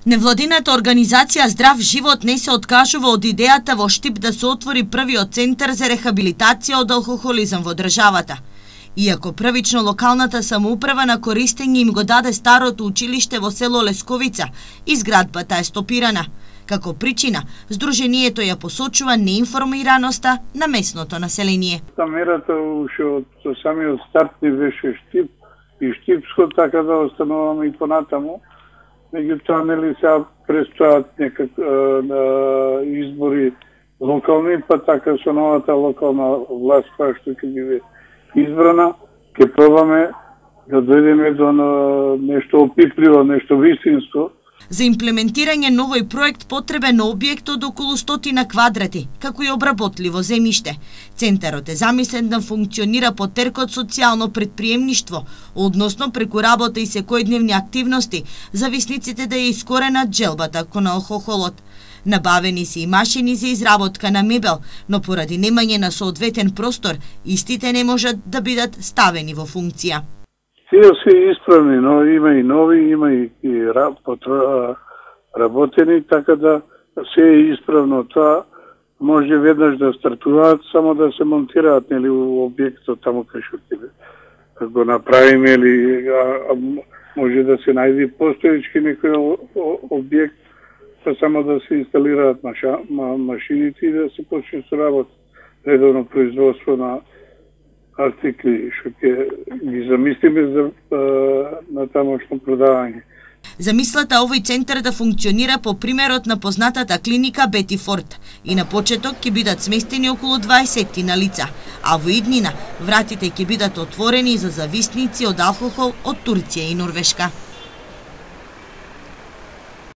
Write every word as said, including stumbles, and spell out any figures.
Невладината организација Здрав живот не се откажува од идејата во Штип да се отвори првиот центар за рехабилитација од алкохолизам во државата. Иако првично локалната самоуправа на користење им го даде старото училиште во село Лесковица, изградбата е стопирана. Како причина, Сдруженијето ја посочува неинформираноста на местното население. Мерата уште од самиот старт ни беше Штип и Штипско, така да остануваме и понатаму. Меѓутоа, нели сега престојат некак избори локални, па така со новата локална власт која што ќе биде избрана, ќе пробаме да дојдеме до нешто опипливо, нешто вистинско. За имплементирање новој проект потребен објект од околу стотина квадрати, како и обработливо земјиште. Центарот е замислен да функционира по теркот социјално предприемништво, односно преку работа и секојдневни активности, зависниците да ја искоренат джелбата кон алкохолот. Набавени се и машини за изработка на мебел, но поради немање на соодветен простор, истите не можат да бидат ставени во функција. Тие се исправни, но има и нови, има и, и работени, така да се е исправно. Тоа може веднаш да стартуваат, само да се монтираат нели у објектот таму кај што ќе го направиме, или а, а, може да се најде постоечки некој објект, па само да се инсталираат маша, ма, машините и да се почне со работа. Редовно производство на артикли што ќе ги замислиме за на тамошно продавање. Замислата овој центар да функционира по примерот на познатата клиника Бетифорд и на почеток ќе бидат сместени околу дваесет на лица, а во иднина вратите ќе бидат отворени за зависници од алкохол од Турција и Норвешка.